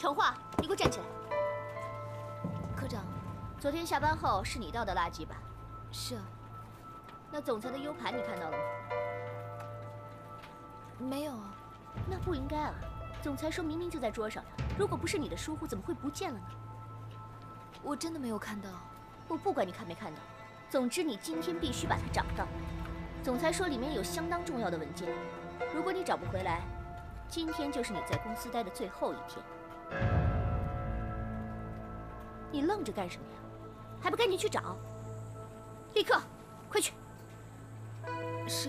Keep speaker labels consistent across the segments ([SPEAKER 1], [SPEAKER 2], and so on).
[SPEAKER 1] 程化，你给我站起来！
[SPEAKER 2] 科长，
[SPEAKER 1] 昨天下班后是你倒的垃圾吧？
[SPEAKER 2] 是啊。
[SPEAKER 1] 那总裁的 U 盘你看到了吗？
[SPEAKER 2] 没有啊。
[SPEAKER 1] 那不应该啊！总裁说明明就在桌上的，如果不是你的疏忽，怎么会不见了呢？
[SPEAKER 2] 我真的没有看到。
[SPEAKER 1] 我不管你看没看到，总之你今天必须把它找到。总裁说里面有相当重要的文件，如果你找不回来，今天就是你在公司待的最后一天。你愣着干什么呀？还不赶紧去找！立刻，快去！
[SPEAKER 2] 是。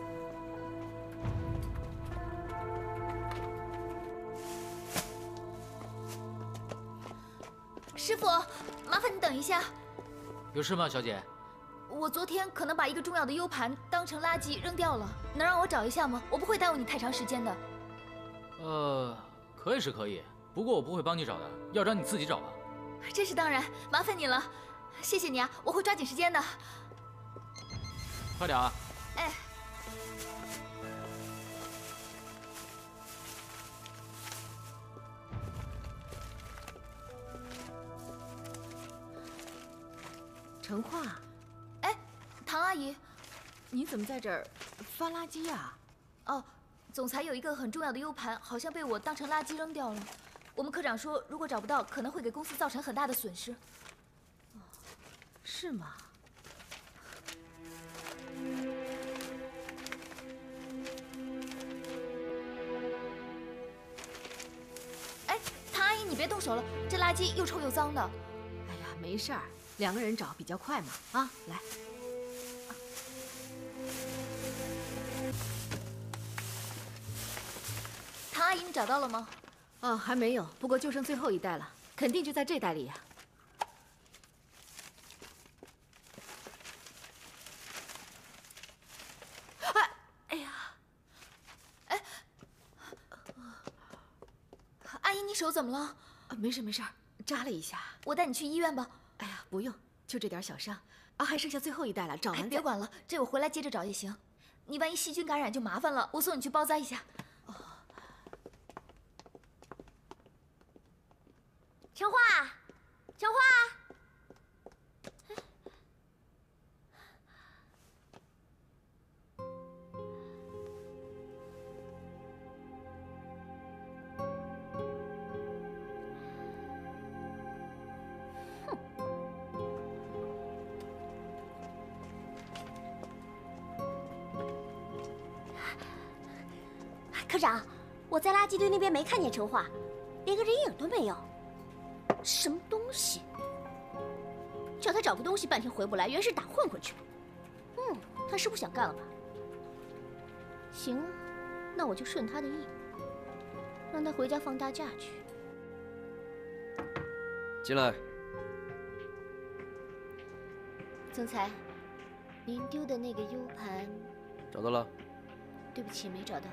[SPEAKER 2] 师傅，麻烦你等一下。
[SPEAKER 3] 有事吗，小姐？
[SPEAKER 2] 我昨天可能把一个重要的 U 盘当成垃圾扔掉了，能让我找一下吗？我不会耽误你太长时间的。
[SPEAKER 3] 可以是可以，不过我不会帮你找的，要找你自己找吧。
[SPEAKER 2] 这是当然，麻烦你了，谢谢你啊，我会抓紧时间的。
[SPEAKER 3] 快点啊！
[SPEAKER 2] 哎。
[SPEAKER 4] 程化，
[SPEAKER 2] 哎，唐阿姨，
[SPEAKER 4] 你怎么在这儿翻垃圾呀？
[SPEAKER 2] 哦，总裁有一个很重要的 U 盘，好像被我当成垃圾扔掉了。我们科长说，如果找不到，可能会给公司造成很大的损失。
[SPEAKER 4] 哦，是吗？
[SPEAKER 2] 哎，唐阿姨，你别动手了，这垃圾又臭又脏的。
[SPEAKER 4] 哎呀，没事儿，两个人找比较快嘛。啊，来。
[SPEAKER 2] 唐阿姨，你找到了吗？
[SPEAKER 4] 哦，还没有，不过就剩最后一袋了，肯定就在这袋里呀。哎呀，
[SPEAKER 2] 哎，阿姨，你手怎么了？
[SPEAKER 4] 没事没事，扎了一下。
[SPEAKER 2] 我带你去医院吧。
[SPEAKER 4] 哎呀，不用，就这点小伤。啊，还剩下最后一袋了，找完
[SPEAKER 2] 别管了，这我回来接着找也行。你万一细菌感染就麻烦了，我送你去包扎一下。
[SPEAKER 4] 哦。
[SPEAKER 1] 程化，程化，科长，我在垃圾堆那边没看见程化，连个人影都没有。什么东西？叫他找个东西，半天回不来，原是打混混去了。他是不想干了吧？行啊，那我就顺他的意，让他回家放大假去。
[SPEAKER 5] 进来。
[SPEAKER 1] 总裁，您丢的那个 U 盘
[SPEAKER 5] 找到了。
[SPEAKER 1] 对不起，没找到。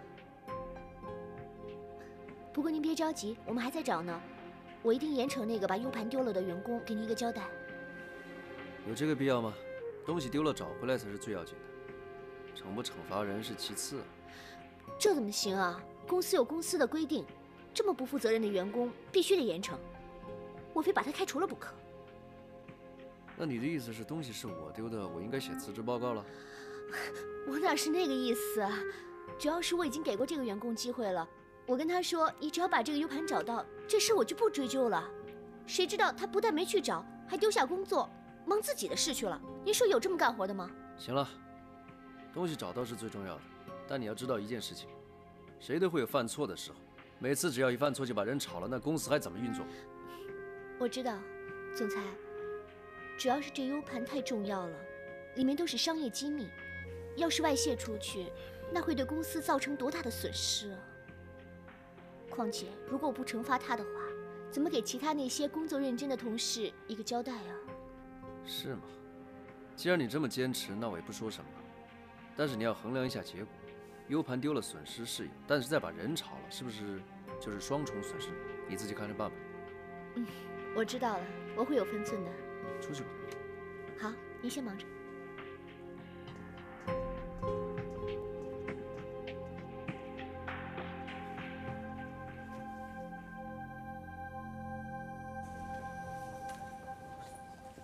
[SPEAKER 1] 不过您别着急，我们还在找呢。我一定严惩那个把 U 盘丢了的员工，给您一个交代。
[SPEAKER 5] 有这个必要吗？东西丢了找回来才是最要紧的，惩不惩罚人是其次。
[SPEAKER 1] 这怎么行啊？公司有公司的规定，这么不负责任的员工必须得严惩，我非把他开除了不可。
[SPEAKER 5] 那你的意思是东西是我丢的，我应该写辞职报告了？
[SPEAKER 1] 我哪是那个意思啊？主要是我已经给过这个员工机会了。我跟他说，你只要把这个 U 盘找到，这事我就不追究了。谁知道他不但没去找，还丢下工作，忙自己的事去了。您说有这么干活的吗？
[SPEAKER 5] 行了，东西找到是最重要的，但你要知道一件事情，谁都会有犯错的时候。每次只要一犯错就把人炒了，那公司还怎么运作？
[SPEAKER 1] 我知道，总裁，主要是这 U 盘太重要了，里面都是商业机密，要是外泄出去，那会对公司造成多大的损失啊！况且，如果我不惩罚他的话，怎么给其他那些工作认真的同事一个交代啊？
[SPEAKER 5] 是吗？既然你这么坚持，那我也不说什么了。但是你要衡量一下结果 ，U 盘丢了损失是有，但是再把人炒了，是不是就是双重损失？你自己看着办吧。
[SPEAKER 1] 我知道了，我会有分寸的。
[SPEAKER 5] 出去吧。
[SPEAKER 1] 好，您先忙着。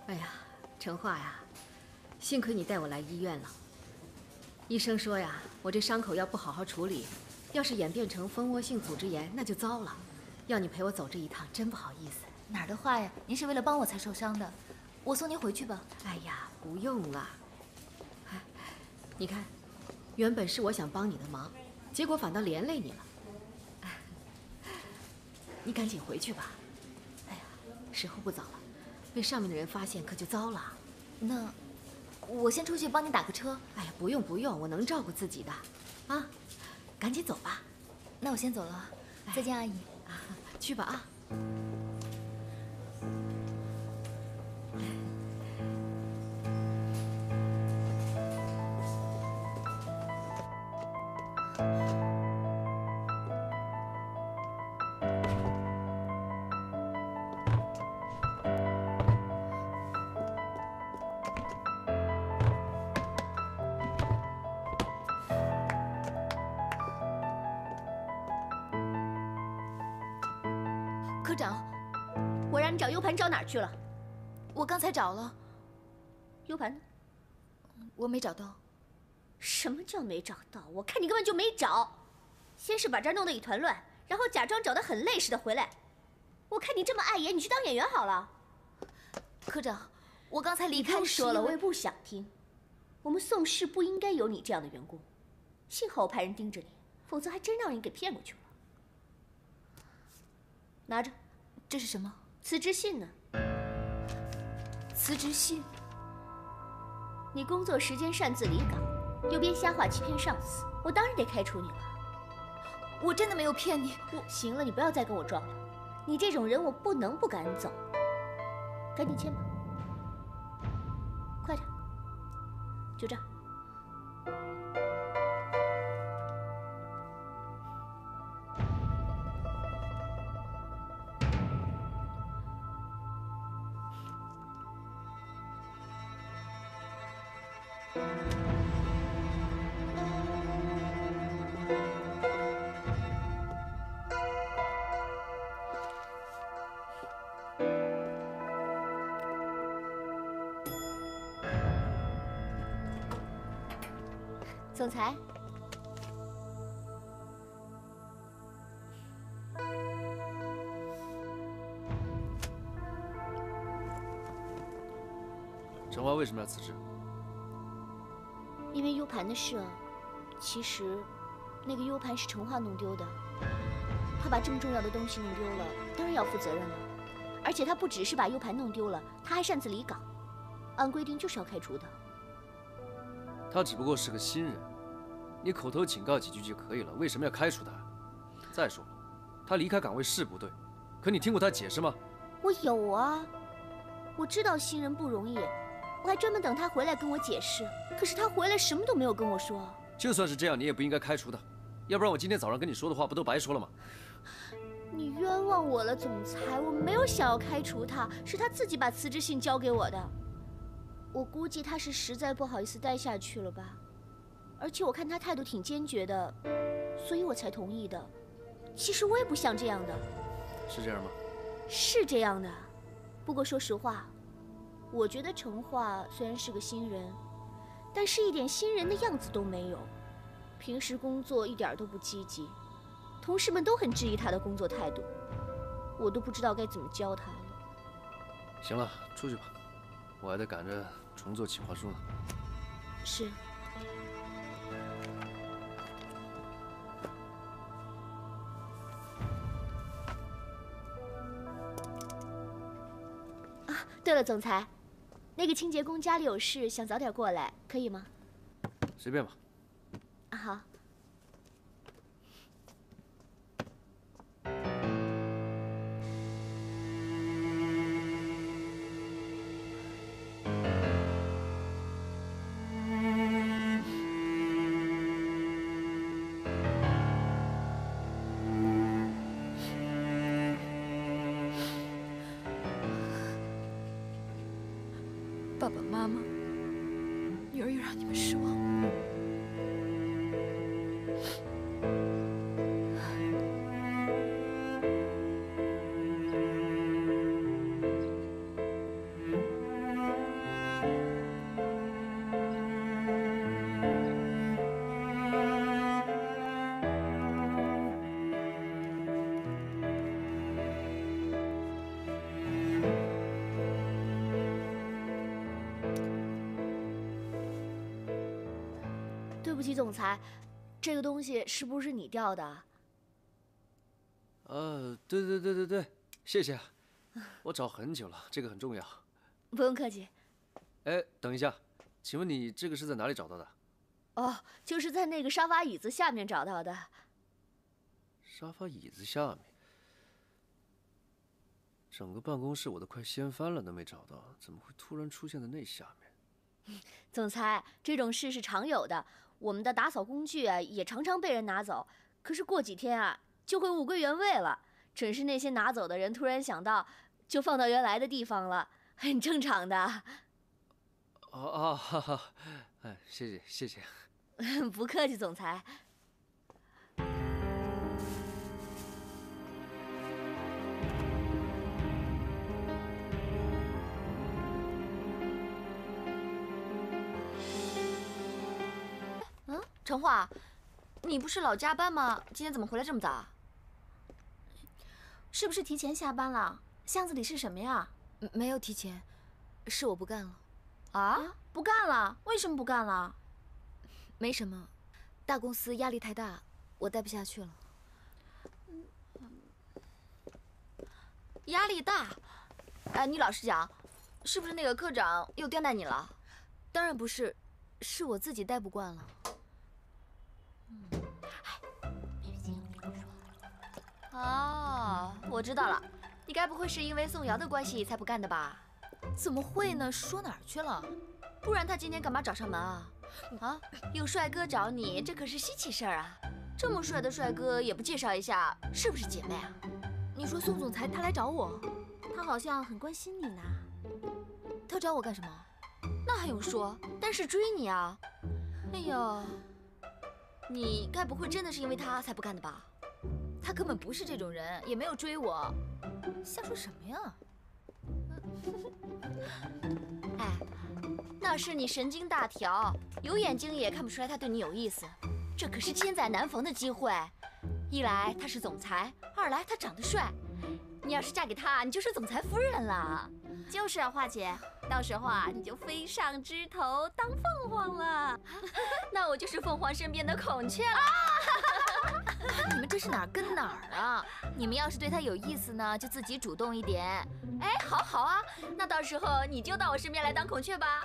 [SPEAKER 4] 哎呀，陈化呀，幸亏你带我来医院了。医生说呀，我这伤口要不好好处理，要是演变成蜂窝性组织炎，那就糟了。要你陪我走这一趟，真不好意思。
[SPEAKER 2] 哪儿的话呀？您是为了帮我才受伤的，我送您回去吧。
[SPEAKER 4] 哎呀，不用了。哎，你看，原本是我想帮你的忙，结果反倒连累你了。你赶紧回去吧。哎呀，时候不早了，被上面的人发现可就糟了。
[SPEAKER 2] 那我先出去帮你打个车。
[SPEAKER 4] 哎呀，不用不用，我能照顾自己的。啊，赶紧走吧。
[SPEAKER 2] 那我先走了，再见，阿姨。
[SPEAKER 4] 去吧啊。
[SPEAKER 2] 科长，
[SPEAKER 1] 我让你找 U 盘找哪儿去了？
[SPEAKER 2] 我刚才找了
[SPEAKER 1] U 盘呢？
[SPEAKER 2] 我没找到。
[SPEAKER 1] 什么叫没找到？我看你根本就没找。先是把这儿弄得一团乱，然后假装找得很累似的回来。我看你这么碍眼，你去当演员好了。
[SPEAKER 2] 科长，我刚才离开
[SPEAKER 1] 不说了，
[SPEAKER 2] 是因为
[SPEAKER 1] 我也不想听。我们宋氏不应该有你这样的员工。幸好我派人盯着你，否则还真让人给骗过去了。拿着，
[SPEAKER 2] 这是什么？
[SPEAKER 1] 辞职信呢？
[SPEAKER 2] 辞职信。
[SPEAKER 1] 你工作时间擅自离岗，又编瞎话欺骗上司，我当然得开除你了。
[SPEAKER 2] 我真的没有骗你。
[SPEAKER 1] 行了，你不要再跟我装了。你这种人，我不能不赶走。赶紧签吧，快点，就这儿。总裁，
[SPEAKER 5] 陈华为什么要辞职？
[SPEAKER 1] 因为 U 盘的事，其实那个 U 盘是陈化弄丢的。他把这么重要的东西弄丢了，当然要负责任了。而且他不只是把 U 盘弄丢了，他还擅自离岗，按规定就是要开除的。
[SPEAKER 5] 他只不过是个新人，你口头警告几句就可以了，为什么要开除他？再说了，他离开岗位是不对，可你听过他解释吗？
[SPEAKER 1] 我有啊，我知道新人不容易，我还专门等他回来跟我解释。可是他回来什么都没有跟我说。
[SPEAKER 5] 就算是这样，你也不应该开除他，要不然我今天早上跟你说的话不都白说了吗？
[SPEAKER 1] 你冤枉我了，总裁，我没有想要开除他，是他自己把辞职信交给我的。我估计他是实在不好意思待下去了吧，而且我看他态度挺坚决的，所以我才同意的。其实我也不想这样的。
[SPEAKER 5] 是这样吗？
[SPEAKER 1] 是这样的，不过说实话，我觉得陈化虽然是个新人，但是一点新人的样子都没有，平时工作一点都不积极，同事们都很质疑他的工作态度，我都不知道该怎么教他了。
[SPEAKER 5] 行了，出去吧，我还得赶着重做企划书呢。
[SPEAKER 1] 是。啊，对了，总裁，那个清洁工家里有事，想早点过来，可以吗？
[SPEAKER 5] 随便吧。
[SPEAKER 1] 啊，好。
[SPEAKER 2] 爸爸妈妈，女儿又让你们失望了。
[SPEAKER 1] 不起，总裁，这个东西是不是你掉的？
[SPEAKER 5] 对，谢谢啊，我找很久了，这个很重要。
[SPEAKER 1] 不用客气。
[SPEAKER 5] 哎，等一下，请问你这个是在哪里找到的？
[SPEAKER 1] 哦，就是在那个沙发椅子下面找到的。
[SPEAKER 5] 沙发椅子下面。整个办公室我都快掀翻了都没找到，怎么会突然出现在那下面？
[SPEAKER 1] 总裁，这种事是常有的，我们的打扫工具啊也常常被人拿走，可是过几天啊就会物归原位了。准是那些拿走的人突然想到，就放到原来的地方了，很正常的。
[SPEAKER 5] 哈哈，哎，谢谢。
[SPEAKER 1] 不客气，总裁。
[SPEAKER 2] 陈化，你不是老加班吗？今天怎么回来这么早？
[SPEAKER 1] 是不是提前下班了？箱子里是什么呀？
[SPEAKER 2] 没有提前，是我不干了。
[SPEAKER 1] 啊？不干了？为什么不干了？
[SPEAKER 2] 没什么，大公司压力太大，我待不下去了。压力大？哎，你老实讲，是不是那个科长又刁难你了？当然不是，是我自己待不惯了。哦，我知道了，你该不会是因为宋瑶的关系才不干的吧？怎么会呢？说哪儿去了？不然他今天干嘛找上门啊？啊，有帅哥找你，这可是稀奇事儿啊！这么帅的帅哥也不介绍一下，是不是姐妹啊？你说宋总裁他来找我，
[SPEAKER 1] 他好像很关心你呢。
[SPEAKER 2] 他找我干什么？那还用说？但是追你啊！哎呦，你该不会真的是因为他才不干的吧？他根本不是这种人，也没有追我，瞎说什么呀？哎，那是你神经大条，有眼睛也看不出来他对你有意思。这可是千载难逢的机会，一来他是总裁，二来他长得帅，你要是嫁给他，你就是总裁夫人了。
[SPEAKER 1] 就是啊，花姐，到时候啊，你就飞上枝头当凤凰了。
[SPEAKER 2] 那我就是凤凰身边的孔雀了。你们这是哪儿跟哪儿啊？你们要是对他有意思呢，就自己主动一点。哎，好啊，那到时候你就到我身边来当孔雀吧。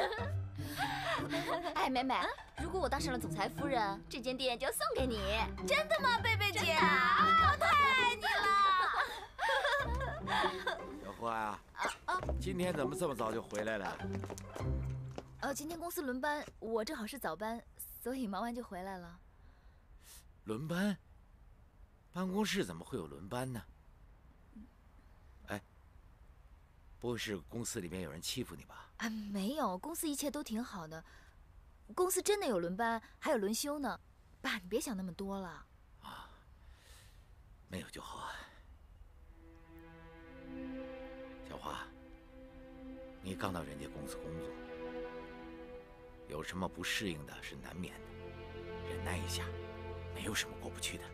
[SPEAKER 2] 哎，美美，如果我当上了总裁夫人，这间店就送给你。
[SPEAKER 1] 真的吗，贝贝姐？我太爱你了。
[SPEAKER 6] 小花呀，今天怎么这么早就回来了？
[SPEAKER 2] 今天公司轮班，我正好是早班，所以忙完就回来了。
[SPEAKER 6] 轮班？办公室怎么会有轮班呢？哎，不会是公司里面有人欺负你吧？
[SPEAKER 2] 啊，没有，公司一切都挺好的。公司真的有轮班，还有轮休呢。爸，你别想那么多了。
[SPEAKER 6] 啊，没有就好啊。小花，你刚到人家公司工作，有什么不适应的是难免的，忍耐一下，没有什么过不去的。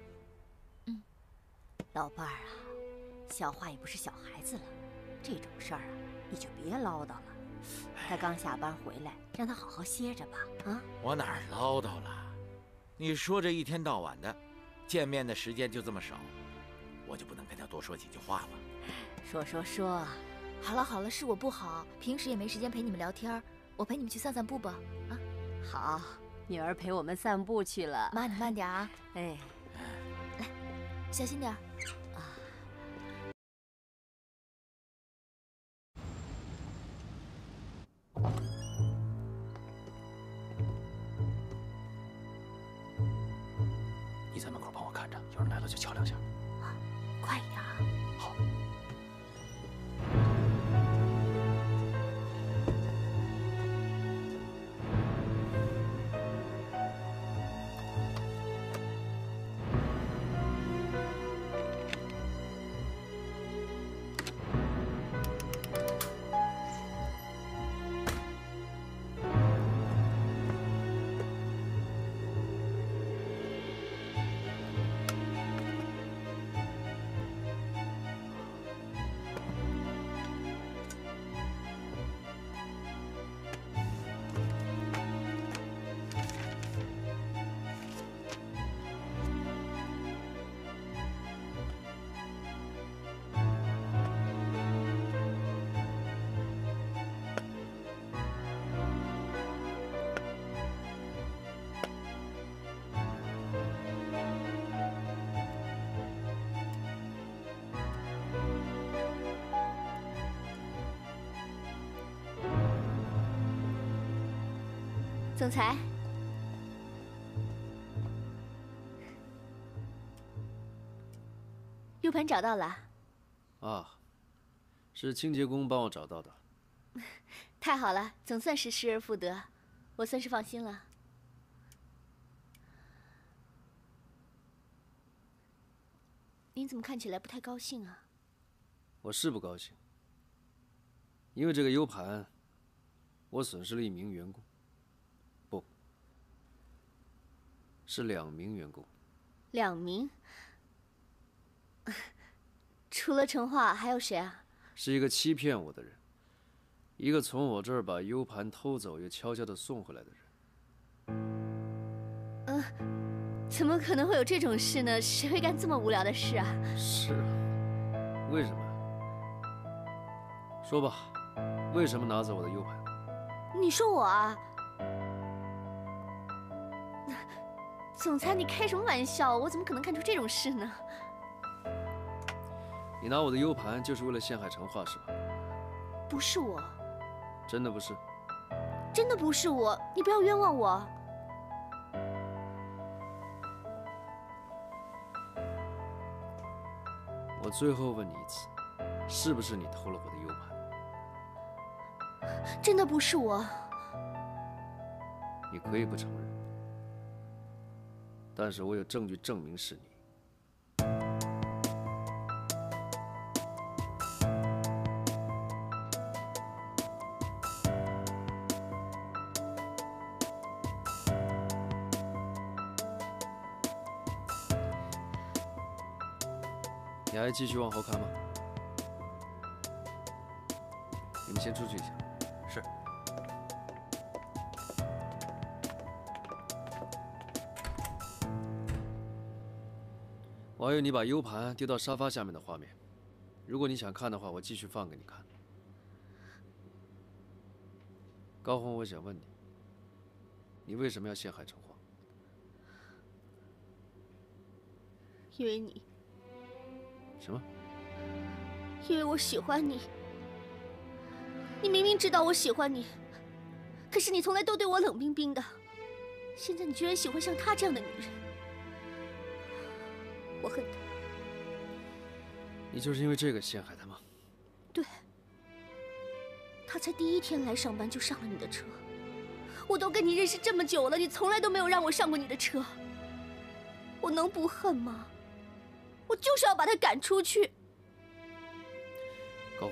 [SPEAKER 1] 老伴儿啊，小花也不是小孩子了，这种事儿啊，你就别唠叨了。他刚下班回来，让他好好歇着吧。啊，
[SPEAKER 6] 我哪儿唠叨了？你说这一天到晚的，见面的时间就这么少，我就不能跟他多说几句话吗？
[SPEAKER 1] 说。
[SPEAKER 2] 好了，是我不好，平时也没时间陪你们聊天，我陪你们去散散步吧。啊，
[SPEAKER 1] 好，女儿陪我们散步去了。
[SPEAKER 2] 妈，你慢点啊。
[SPEAKER 1] 哎，
[SPEAKER 2] 来，小心点。
[SPEAKER 3] 你在门口帮我看着，有人来了就敲两下。
[SPEAKER 1] 快一点啊！
[SPEAKER 3] 好。
[SPEAKER 1] 总裁，U 盘找到了。
[SPEAKER 5] 啊，是清洁工帮我找到的。
[SPEAKER 1] 太好了，总算是失而复得，我算是放心了。您怎么看起来不太高兴啊？
[SPEAKER 5] 我是不高兴，因为这个 U 盘，我损失了1名员工，不，是2名员工。
[SPEAKER 1] 2名？除了陈化，还有谁啊？
[SPEAKER 5] 是一个欺骗我的人，一个从我这儿把 U 盘偷走又悄悄地送回来的人。
[SPEAKER 1] 怎么可能会有这种事呢？谁会干这么无聊的事啊？
[SPEAKER 5] 是啊，为什么？说吧，为什么拿走我的 U 盘？
[SPEAKER 1] 你说我啊？总裁，你开什么玩笑？我怎么可能干出这种事呢？
[SPEAKER 5] 你拿我的 U 盘就是为了陷害陈化是吧？
[SPEAKER 1] 不是我，
[SPEAKER 5] 真的不是？
[SPEAKER 1] 真的不是我，你不要冤枉我。
[SPEAKER 5] 我最后问你一次，是不是你偷了我的 U 盘？
[SPEAKER 1] 真的不是我。
[SPEAKER 5] 你可以不承认，但是我有证据证明是你。你还继续往后看吗？你们先出去一下。
[SPEAKER 3] 是。
[SPEAKER 5] 我还有你把 U 盘丢到沙发下面的画面，如果你想看的话，我继续放给你看。高红，我想问你，你为什么要陷害陈化？
[SPEAKER 1] 因为你。
[SPEAKER 5] 什么？
[SPEAKER 1] 因为我喜欢你。你明明知道我喜欢你，可是你从来都对我冷冰冰的。现在你居然喜欢像她这样的女人，我恨她。
[SPEAKER 5] 你就是因为这个陷害她吗？
[SPEAKER 1] 对。她才第1天来上班就上了你的车，我都跟你认识这么久了，你从来都没有让我上过你的车，我能不恨吗？我就是要把他赶出去。
[SPEAKER 5] 高红，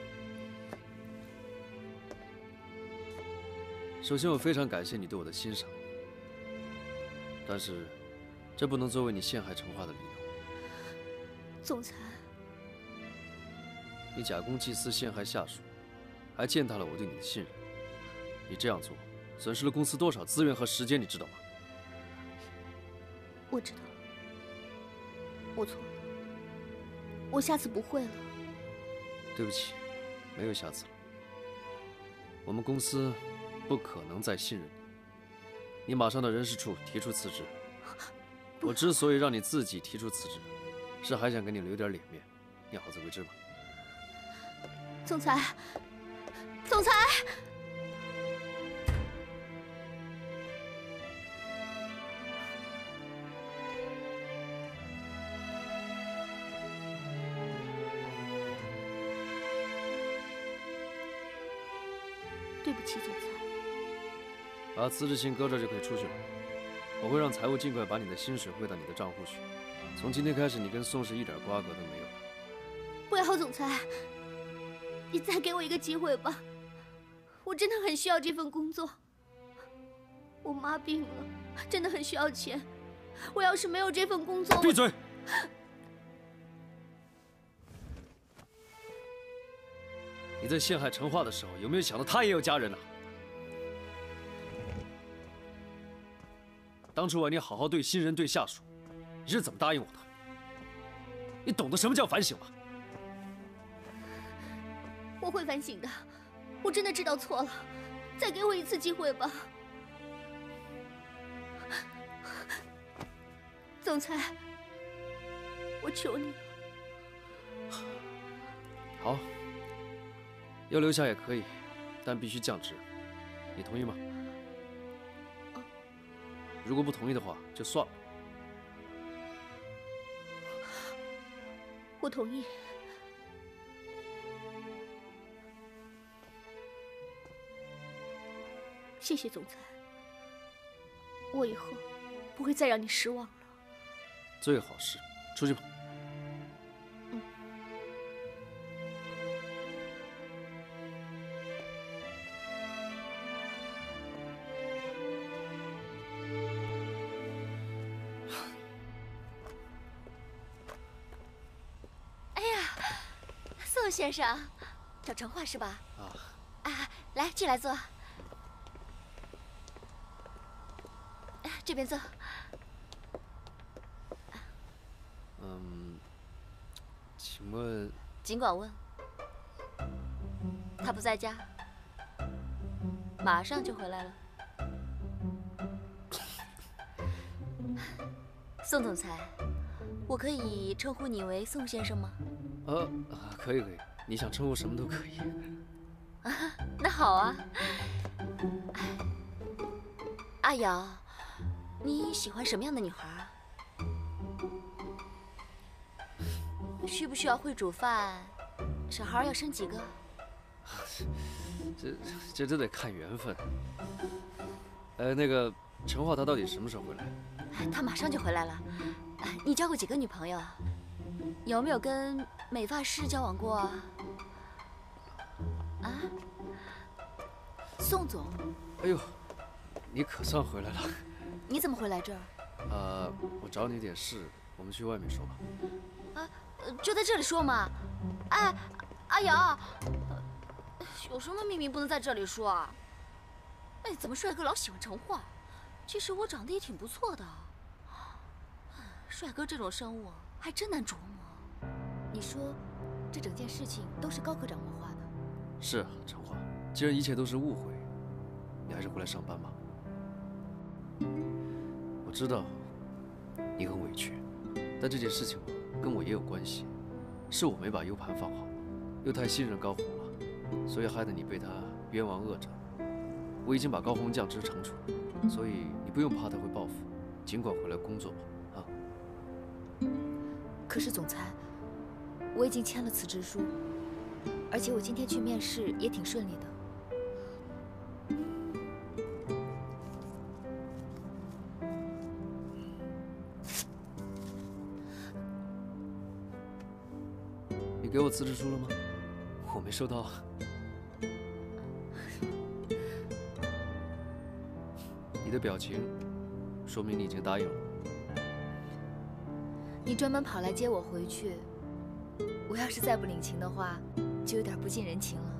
[SPEAKER 5] 首先我非常感谢你对我的欣赏，但是这不能作为你陷害陈化的理由。
[SPEAKER 1] 总裁，
[SPEAKER 5] 你假公济私陷害下属，还践踏了我对你的信任。你这样做，损失了公司多少资源和时间，你知道吗？
[SPEAKER 1] 我知道。我错了，我下次不会了。
[SPEAKER 5] 对不起，没有下次了。我们公司不可能再信任你。你马上到人事处提出辞职。我之所以让你自己提出辞职，是还想给你留点脸面。你好自为之吧。
[SPEAKER 1] 总裁，总裁。对不起，总裁。
[SPEAKER 5] 把辞职信搁这就可以出去了。我会让财务尽快把你的薪水汇到你的账户去。从今天开始，你跟宋氏一点瓜葛都没有了。
[SPEAKER 1] 不要，总裁，你再给我一个机会吧。我真的很需要这份工作。我妈病了，真的很需要钱。我要是没有这份工作，
[SPEAKER 5] 闭嘴！你在陷害陈化的时候，有没有想到他也有家人呢？当初让你好好对新人、对下属，你是怎么答应我的？你懂得什么叫反省吗？
[SPEAKER 1] 我会反省的，我真的知道错了，再给我一次机会吧。总裁，我求你了。
[SPEAKER 5] 好，要留下也可以，但必须降职，你同意吗？ 如果不同意的话，就算了。
[SPEAKER 1] 我同意。谢谢总裁，我以后不会再让你失望了。
[SPEAKER 5] 最好是出去吧。
[SPEAKER 2] 宋先生，找陈化是吧？来，进来坐。这边坐。
[SPEAKER 5] 请问？
[SPEAKER 2] 尽管问。他不在家，马上就回来了。宋总裁，我可以称呼你为宋先生吗？
[SPEAKER 5] 可以，你想称呼什么都可以。
[SPEAKER 2] 那好啊。阿瑶，你喜欢什么样的女孩啊？需不需要会煮饭？小孩要生几个？
[SPEAKER 5] 这得看缘分。那个陈化他到底什么时候回来？
[SPEAKER 2] 他马上就回来了。你交过几个女朋友？有没有跟美发师交往过啊？宋总。
[SPEAKER 5] 哎呦，你可算回来了。
[SPEAKER 2] 你怎么会来这儿？
[SPEAKER 5] 我找你点事，我们去外面说吧。
[SPEAKER 2] 就在这里说嘛。哎，阿瑶，有什么秘密不能在这里说啊？哎，怎么帅哥老喜欢陈化？其实我长得也挺不错的。帅哥这种生物还真难琢磨。你说，这整件事情都是高科长谋划的？
[SPEAKER 5] 是啊，陈化，既然一切都是误会，你还是回来上班吧。我知道你很委屈，但这件事情跟我也有关系，是我没把 U 盘放好，又太信任高红了，所以害得你被他冤枉讹着。我已经把高红降职惩处，所以你不用怕他会报复，尽管回来工作吧。
[SPEAKER 2] 可是总裁，我已经签了辞职书，而且我今天去面试也挺顺利的。
[SPEAKER 5] 你给我辞职书了吗？我没收到啊。你的表情说明你已经答应了。
[SPEAKER 2] 你专门跑来接我回去，我要是再不领情的话，就有点不近人情了。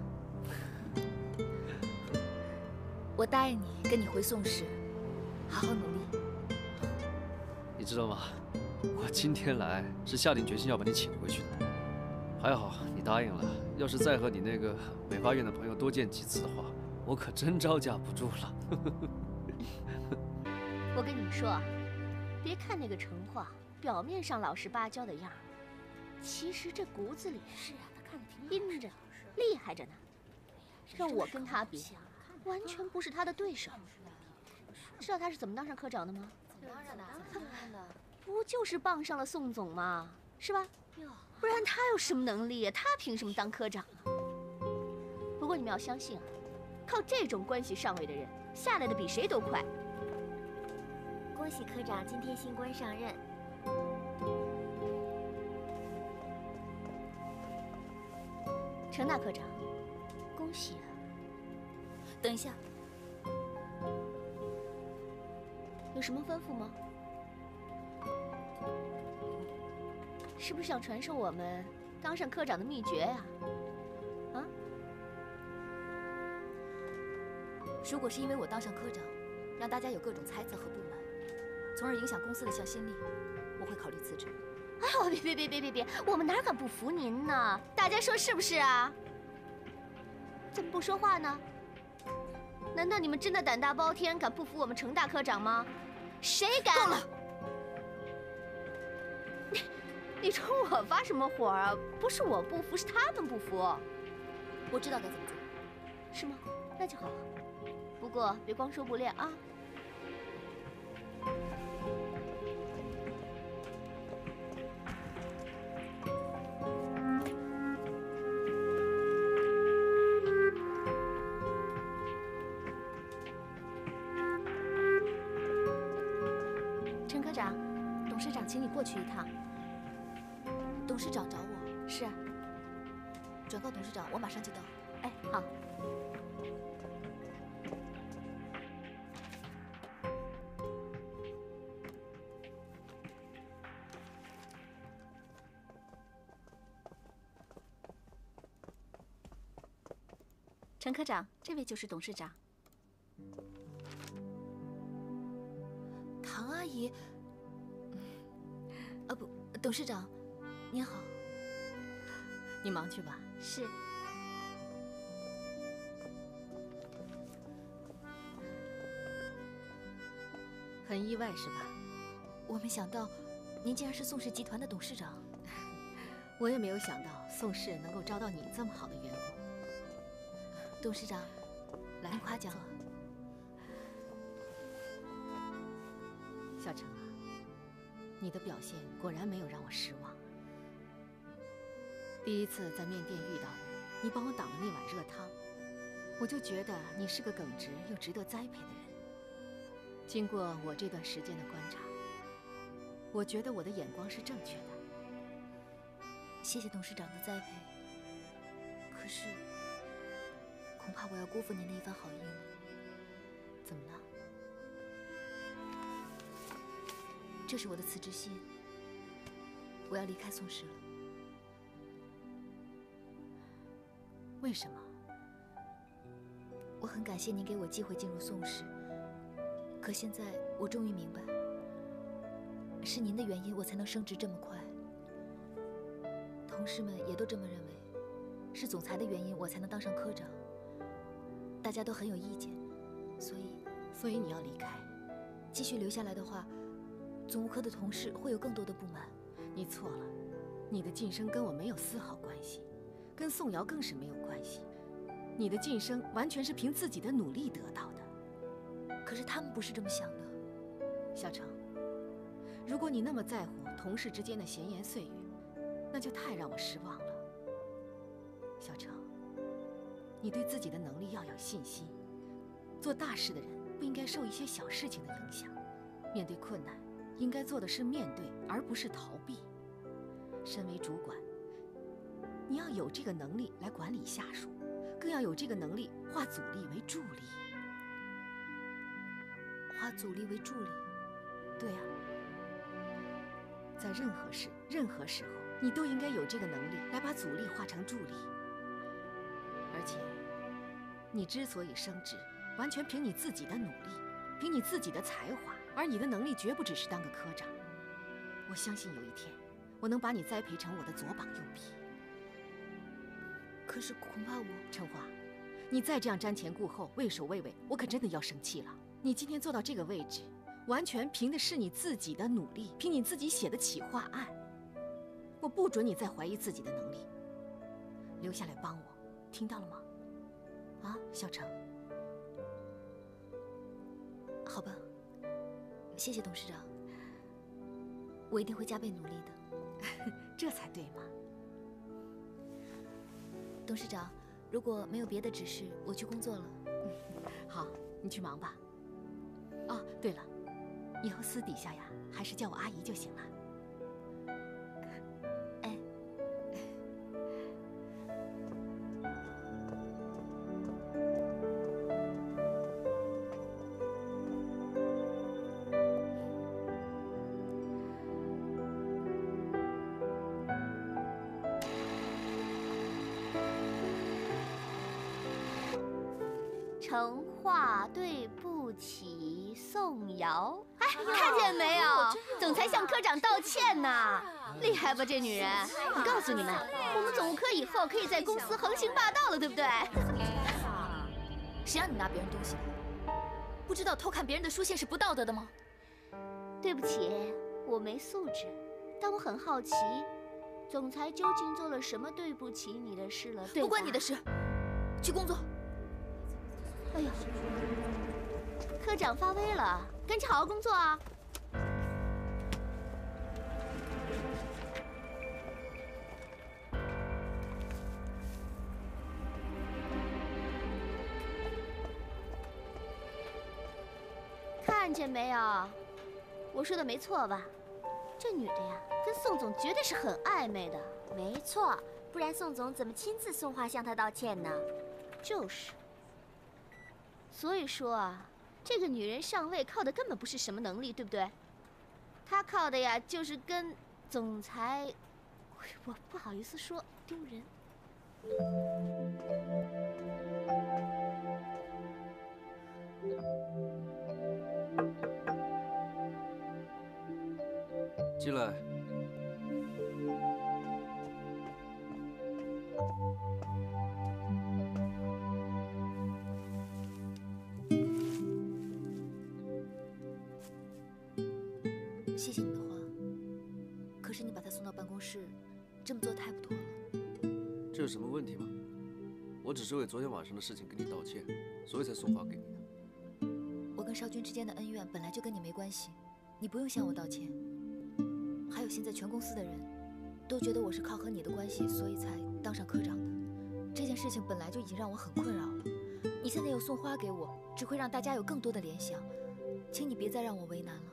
[SPEAKER 2] 我答应你，跟你回宋市，好好努力。
[SPEAKER 5] 你知道吗？我今天来是下定决心要把你请回去的。还好你答应了，要是再和你那个美发院的朋友多见几次的话，我可真招架不住了。
[SPEAKER 1] 我跟你们说啊，别看那个陈化表面上老实巴交的样儿，其实这骨子里是啊，他看着挺拼着，厉害着呢。让我跟他比，完全不是他的对手。知道他是怎么当上科长的吗？不就是傍上了宋总吗？是吧？不然他有什么能力啊？他凭什么当科长啊？不过你们要相信啊，靠这种关系上位的人，下来的比谁都快。
[SPEAKER 7] 恭喜科长今天新官上任。
[SPEAKER 1] 程大科长，恭喜啊！
[SPEAKER 2] 等一下，
[SPEAKER 1] 有什么吩咐吗？是不是想传授我们当上科长的秘诀呀？啊？
[SPEAKER 2] 如果是因为我当上科长，让大家有各种猜测和不满，从而影响公司的向心力，我会考虑辞职。
[SPEAKER 1] 哎呦，别！我们哪敢不服您呢？大家说是不是啊？怎么不说话呢？难道你们真的胆大包天，敢不服我们程大科长吗？谁敢？
[SPEAKER 2] 够了！
[SPEAKER 1] 你冲我发什么火啊？不是我不服，是他们不服。
[SPEAKER 2] 我知道该怎么做。
[SPEAKER 1] 是吗？那就好。不过别光说不练啊。
[SPEAKER 2] 请你过去一趟。董事长找我。是啊。转告董事长，我马上就到。
[SPEAKER 1] 哎，好。陈科长，这位就是董事长。
[SPEAKER 2] 唐阿姨，不，董事长，您好。
[SPEAKER 4] 你忙去吧。
[SPEAKER 1] 是。
[SPEAKER 4] 很意外是吧？
[SPEAKER 2] 我没想到，您竟然是宋氏集团的董事长。
[SPEAKER 4] 我也没有想到宋氏能够招到你这么好的员工。
[SPEAKER 2] 董事长，来，您夸奖我。
[SPEAKER 4] 小程啊，你的表现果然没有让我失望。第一次在面店遇到你，你帮我挡了那碗热汤，我就觉得你是个耿直又值得栽培的人。经过我这段时间的观察，我觉得我的眼光是正确的。
[SPEAKER 2] 谢谢董事长的栽培，可是恐怕我要辜负您的一番好意了。
[SPEAKER 4] 怎么了？
[SPEAKER 2] 这是我的辞职信，我要离开宋氏了。
[SPEAKER 4] 为什么？
[SPEAKER 2] 我很感谢您给我机会进入宋氏，可现在我终于明白，是您的原因我才能升职这么快。同事们也都这么认为，是总裁的原因我才能当上科长。大家都很有意见，所以
[SPEAKER 4] 你要离开。
[SPEAKER 2] 继续留下来的话，总务科的同事会有更多的不满。
[SPEAKER 4] 你错了，你的晋升跟我没有丝毫关系，跟宋瑶更是没有关系。你的晋升完全是凭自己的努力得到的。
[SPEAKER 2] 可是他们不是这么想的。
[SPEAKER 4] 小程，如果你那么在乎同事之间的闲言碎语，那就太让我失望了。小程，你对自己的能力要有信心。做大事的人不应该受一些小事情的影响。面对困难，应该做的是面对，而不是逃避。身为主管，你要有这个能力来管理下属，更要有这个能力化阻力为助力。
[SPEAKER 2] 化阻力为助力？
[SPEAKER 4] 对啊，在任何事、任何时候，你都应该有这个能力来把阻力化成助力。而且，你之所以升职，完全凭你自己的努力，凭你自己的才华，而你的能力绝不只是当个科长。我相信有一天，我能把你栽培成我的左膀右臂。
[SPEAKER 2] 可是恐怕我……
[SPEAKER 4] 陈华，你再这样瞻前顾后、畏首畏尾，我可真的要生气了。你今天坐到这个位置，完全凭的是你自己的努力，凭你自己写的企划案。我不准你再怀疑自己的能力，留下来帮我，听到了吗？啊，小程。
[SPEAKER 2] 好吧，谢谢董事长，我一定会加倍努力的。
[SPEAKER 4] 这才对嘛。
[SPEAKER 2] 董事长，如果没有别的指示，我去工作了。
[SPEAKER 4] 好，你去忙吧。哦，对了，以后私底下呀，还是叫我阿姨就行了。
[SPEAKER 2] 哎。
[SPEAKER 1] 成话对不起，宋瑶。哎，看见没有？总裁向科长道歉呢，厉害吧这女人？我告诉你们，我们总务科以后可以在公司横行霸道了，对不对？
[SPEAKER 2] 谁让你拿别人东西的？不知道偷看别人的书信是不道德的吗？
[SPEAKER 1] 对不起，我没素质，但我很好奇，总裁究竟做了什么对不起你的事了？对吧？
[SPEAKER 2] 不关你的事，去工作。
[SPEAKER 1] 哎呦，科长发威了，赶紧好好工作啊！看见没有？我说的没错吧？ 这女的呀，跟宋总绝对是很暧昧的。
[SPEAKER 7] 没错，不然宋总怎么亲自送花向她道歉呢？
[SPEAKER 1] 就是。所以说啊，这个女人上位靠的根本不是什么能力，对不对？她靠的呀，就是跟总裁，我不好意思说，丢人。
[SPEAKER 5] 进来。
[SPEAKER 2] 谢谢你的花，可是你把他送到办公室，这么做太不妥了。
[SPEAKER 5] 这有什么问题吗？我只是为昨天晚上的事情跟你道歉，所以才送花给你的。
[SPEAKER 2] 我跟少君之间的恩怨本来就跟你没关系，你不用向我道歉。还有现在全公司的人都觉得我是靠和你的关系，所以才当上科长的。这件事情本来就已经让我很困扰了，你现在又送花给我，只会让大家有更多的联想，请你别再让我为难了。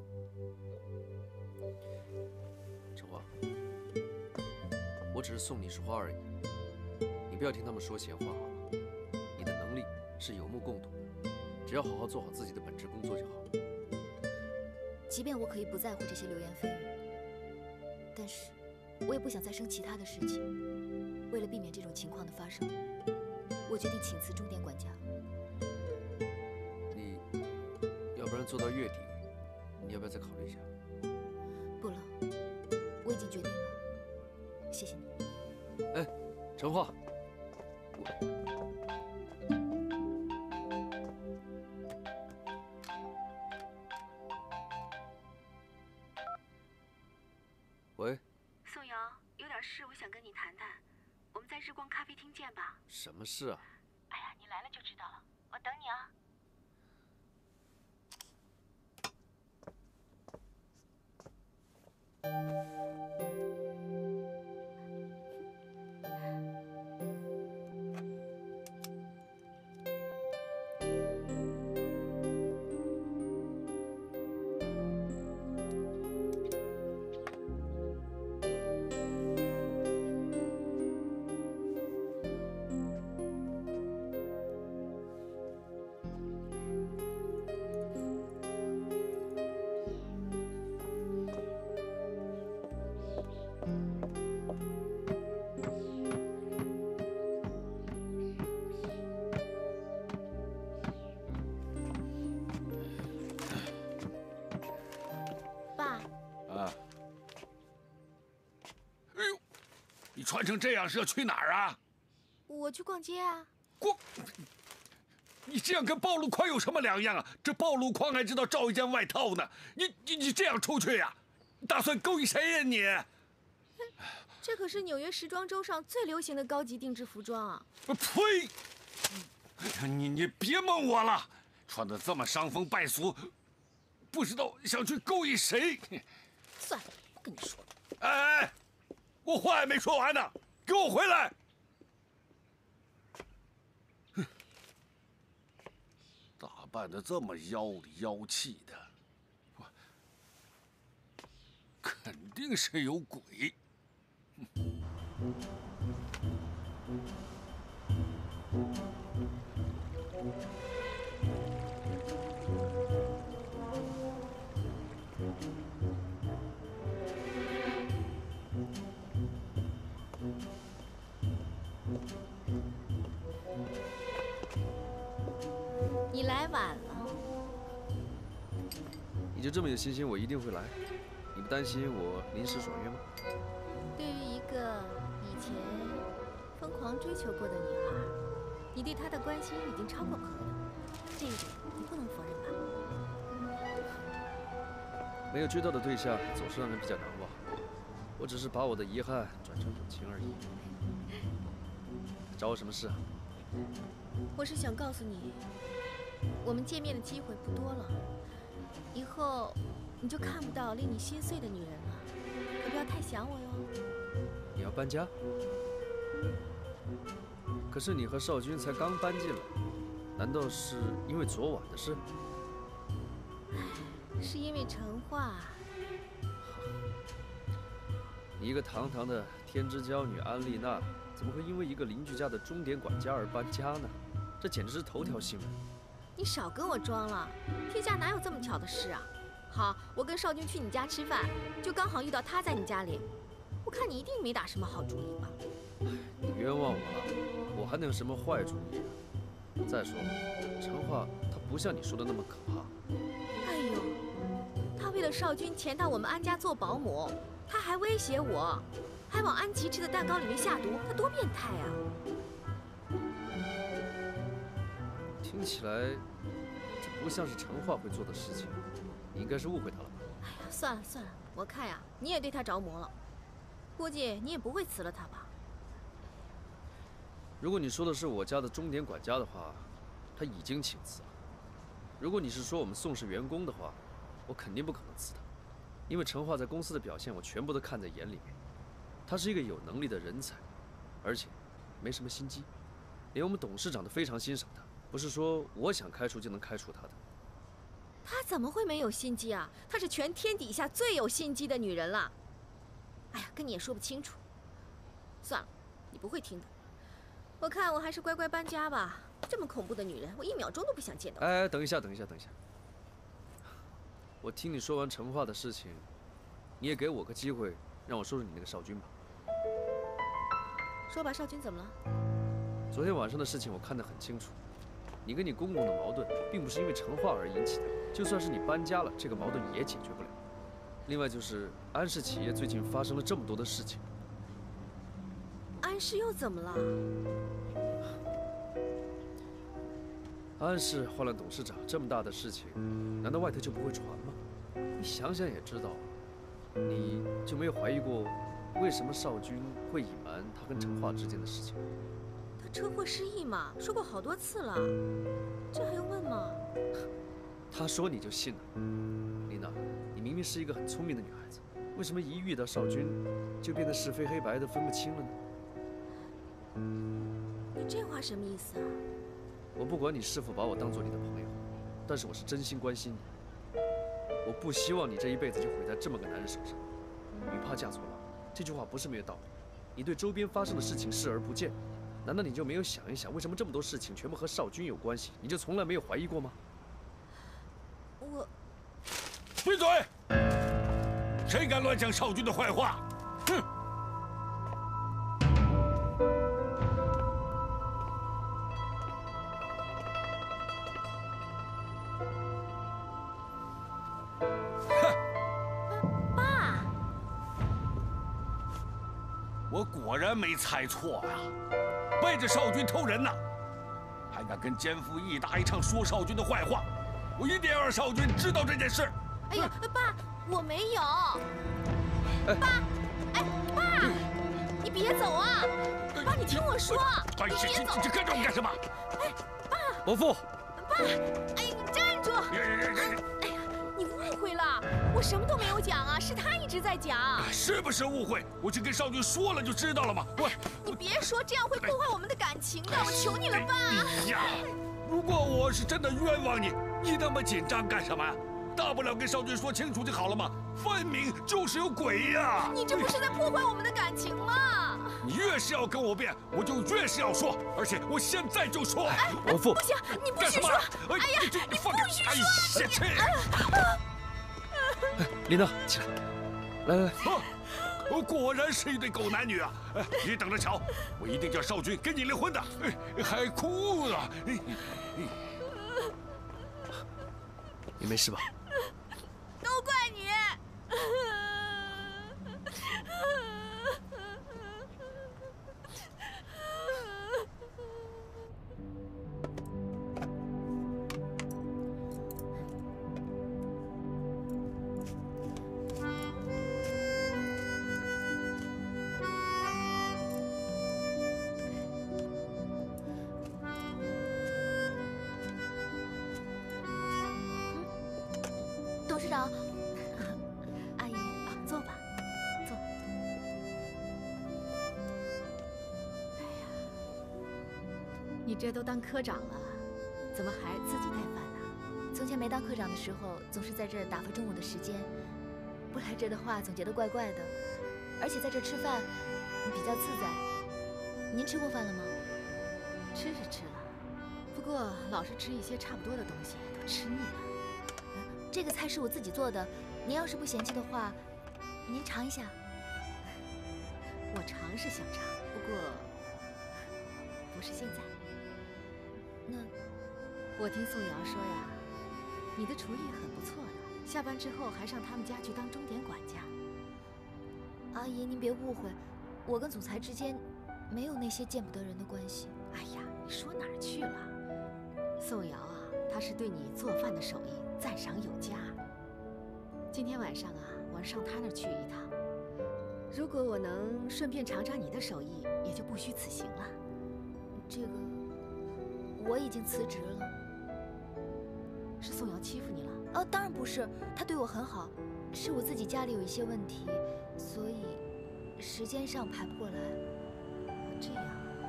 [SPEAKER 5] 陈花，我只是送你束花而已，你不要听他们说闲话好吗？你的能力是有目共睹的，只要好好做好自己的本职工作就好。
[SPEAKER 2] 即便我可以不在乎这些流言蜚语，但是我也不想再生其他的事情。为了避免这种情况的发生，我决定请辞钟点管家。
[SPEAKER 5] 你要不然做到月底，你要不要再考虑一下？
[SPEAKER 2] 不了，我已经决定了。谢谢你。
[SPEAKER 5] 哎，陈花，喂，
[SPEAKER 4] 宋瑶，有点事，我想跟你谈谈。我们在日光咖啡厅见吧。
[SPEAKER 5] 什么事啊？
[SPEAKER 4] 哎呀，你来了就知道了，我等你啊。
[SPEAKER 6] 你穿成这样是要去哪儿啊？
[SPEAKER 1] 我去逛街啊。
[SPEAKER 6] 逛？你这样跟暴露狂有什么两样啊？这暴露狂还知道罩一件外套呢。你这样出去呀？打算勾引谁呀你？
[SPEAKER 1] 这可是纽约时装周上最流行的高级定制服装啊！
[SPEAKER 6] 呸！你别蒙我了，穿得这么伤风败俗，不知道想去勾引谁。
[SPEAKER 1] 算了，不跟你说了。
[SPEAKER 6] 哎！我话还没说完呢，给我回来！哼，打扮得这么妖里妖气的，肯定是有鬼。
[SPEAKER 1] 你来晚了。
[SPEAKER 5] 你就这么有信心我一定会来？你不担心我临时爽约吗？
[SPEAKER 1] 对于一个以前疯狂追求过的女孩，你对她的关心已经超过朋友，这一点你不能否认吧？
[SPEAKER 5] 没有追到的对象总是让人比较难忘。我只是把我的遗憾转成友情而已。找我什么事啊？
[SPEAKER 1] 我是想告诉你，我们见面的机会不多了，以后你就看不到令你心碎的女人了，可不要太想我哟。
[SPEAKER 5] 你要搬家？可是你和少君才刚搬进来，难道是因为昨晚的事？
[SPEAKER 1] 是因为陈化。
[SPEAKER 5] 你一个堂堂的天之娇女安丽娜，怎么会因为一个邻居家的钟点管家而搬家呢？这简直是头条新闻。
[SPEAKER 4] 你少跟我装了，天下哪有这么巧的事啊？好，我跟少君去你家吃饭，就刚好遇到他在你家里。我看你一定没打什么好主意吧？
[SPEAKER 5] 你冤枉我了，我还能有什么坏主意啊？再说了，陈化她不像你说的那么可怕。
[SPEAKER 4] 哎呦，他为了少君潜到我们安家做保姆，他还威胁我，还往安琪吃的蛋糕里面下毒，他多变态啊！
[SPEAKER 5] 听起来这不像是陈化会做的事情，你应该是误会他了吧？
[SPEAKER 4] 哎呀，算了算了，我看呀，你也对他着魔了，估计你也不会辞了他吧？
[SPEAKER 5] 如果你说的是我家的钟点管家的话，他已经请辞了。如果你是说我们宋氏员工的话，我肯定不可能辞他，因为陈化在公司的表现我全部都看在眼里面。他是一个有能力的人才，而且没什么心机，连我们董事长都非常欣赏他，不是说我想开除就能开除他的。
[SPEAKER 4] 他怎么会没有心机啊？她是全天底下最有心机的女人了。哎呀，跟你也说不清楚。算了，你不会听的。我看我还是乖乖搬家吧。这么恐怖的女人，我1秒钟都不想见到。
[SPEAKER 5] 哎，等一下，等一下，等一下。我听你说完陈化的事情，你也给我个机会，让我说说你那个少君吧。
[SPEAKER 4] 说吧，少君怎么了？
[SPEAKER 5] 昨天晚上的事情我看得很清楚，你跟你公公的矛盾并不是因为陈化而引起的，就算是你搬家了，这个矛盾也解决不了。另外就是安氏企业最近发生了这么多的事情，
[SPEAKER 4] 安氏又怎么了？
[SPEAKER 5] 安氏换了董事长，这么大的事情，难道外头就不会传吗？你想想也知道，你就没有怀疑过，为什么少君会隐瞒他跟陈化之间的事情？
[SPEAKER 4] 他车祸失忆嘛，说过好多次了，这还用问吗？
[SPEAKER 5] 他说你就信了？丽娜，你明明是一个很聪明的女孩子，为什么一遇到少君，就变得是非黑白的分不清了呢？
[SPEAKER 4] 你这话什么意思啊？
[SPEAKER 5] 我不管你是否把我当做你的朋友，但是我是真心关心你。我不希望你这一辈子就毁在这么个男人手上。女怕嫁错郎，这句话不是没有道理。你对周边发生的事情视而不见，难道你就没有想一想，为什么这么多事情全部和少君有关系？你就从来没有怀疑过吗？
[SPEAKER 4] 我
[SPEAKER 6] 闭嘴！谁敢乱讲少君的坏话？哼！我果然没猜错啊，背着少君偷人呐，还敢跟奸夫一搭一唱说少君的坏话，我一定要让少君知道这件事。
[SPEAKER 4] 哎呀，爸，我没有。爸，哎，爸，你别走啊！爸，你听我说，你别走。
[SPEAKER 6] 你跟着我干什么？
[SPEAKER 4] 哎，爸，
[SPEAKER 5] 伯父，
[SPEAKER 4] 爸，哎，你站住！哎呀，你误会了，我什么都没有讲啊，是他一直在讲。
[SPEAKER 6] 是不是误会？我去跟少君说了就知道了嘛。
[SPEAKER 4] 你别说，这样会破坏我们的感情的，我求你了，爸。
[SPEAKER 6] 哎呀，如果我是真的冤枉你，你那么紧张干什么呀？大不了跟少君说清楚就好了嘛，分明就是有鬼呀！
[SPEAKER 4] 你这不是在破坏我们的感情吗？
[SPEAKER 6] 你越是要跟我辩，我就越是要说，而且我现在就说。
[SPEAKER 5] 伯父，
[SPEAKER 4] 不行，你不许说！哎呀，你不许说！
[SPEAKER 5] 琳娜，起来，来来来。
[SPEAKER 6] 我果然是一对狗男女啊！你等着瞧，我一定叫少君跟你离婚的。还哭了？
[SPEAKER 5] 你没事吧？
[SPEAKER 4] 都怪你！
[SPEAKER 2] 董事长，阿姨啊，坐吧，坐。
[SPEAKER 4] 你这都当科长了，怎么还自己带饭呢？
[SPEAKER 2] 从前没当科长的时候，总是在这儿打发中午的时间，不来这儿的话总觉得怪怪的。 而且在这吃饭比较自在。您吃过饭了吗？
[SPEAKER 4] 吃是吃了，不过老是吃一些差不多的东西，都吃腻了。
[SPEAKER 2] 这个菜是我自己做的，您要是不嫌弃的话，您尝一下。
[SPEAKER 4] 我尝是想尝，不过不是现在。
[SPEAKER 2] 那
[SPEAKER 4] 我听宋瑶说呀，你的厨艺很不错的，下班之后还上他们家去当钟点管家。
[SPEAKER 2] 阿姨，您别误会，我跟总裁之间没有那些见不得人的关系。
[SPEAKER 4] 哎呀，你说哪儿去了？宋瑶啊，她是对你做饭的手艺赞赏有加。今天晚上啊，我上她那儿去一趟。如果我能顺便尝尝你的手艺，也就不虚此行了。
[SPEAKER 2] 这个我已经辞职了。
[SPEAKER 4] 是宋瑶欺负你了？
[SPEAKER 2] 当然不是，她对我很好，是我自己家里有一些问题，所以时间上排不过来。
[SPEAKER 4] 这样，